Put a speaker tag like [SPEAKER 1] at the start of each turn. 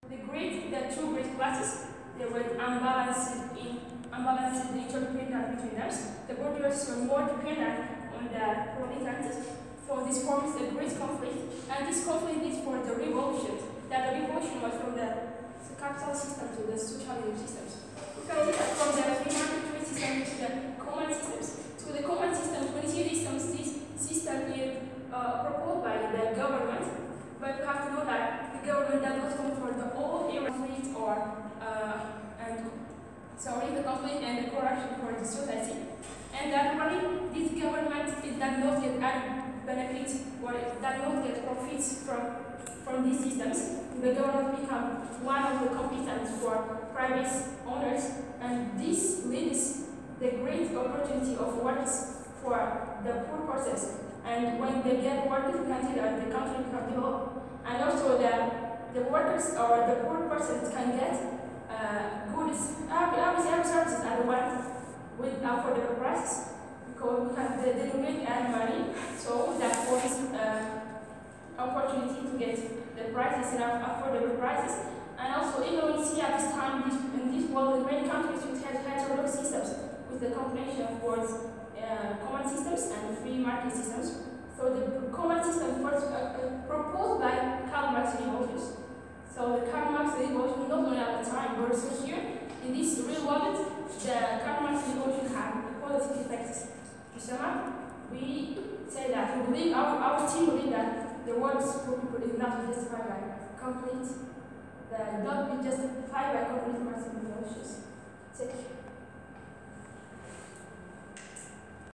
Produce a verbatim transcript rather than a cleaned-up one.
[SPEAKER 1] The great, the two great classes, they were unbalanced in unbalanced interdependence between them. The borders were more dependent on the proletariat. So this forms a great conflict, and this conflict is for the revolution. That the revolution was from the, the capital system to the socialism systems. We can see that from the free market system to the common systems. To the common system, when you see systems, this system is uh, proposed by the government, but you have to know that the government does not control the whole area conflict or uh, and sorry the conflict and the corruption for the society. And that really, this government it does not get any benefits or it does not get profits from from these systems. The government becomes one of the competence for private owners, and this leads the great opportunity of workers for the poor persons. And when they get work, we can see that the country can develop. And also the, the workers or the poor persons can get uh, goods, every services at once with affordable prices, because we can, they, they don't get any money, so that forms uh, opportunity to get the prices and affordable prices. And also Indonesia at this time, this, in this world, in many countries which have heterodox systems with the combination of both uh, common systems and free market systems. So the common system was uh, uh, proposed by Karl Marx revolutions. So the Karl Marx revolution not only at the time, but also here in this real world, the Karl Marx revolution had a positive effect. To sum up, we say that we believe our, our team believe that the world for people is not justified by complete, the not be justified by complete Marxist revolutions. Thank you.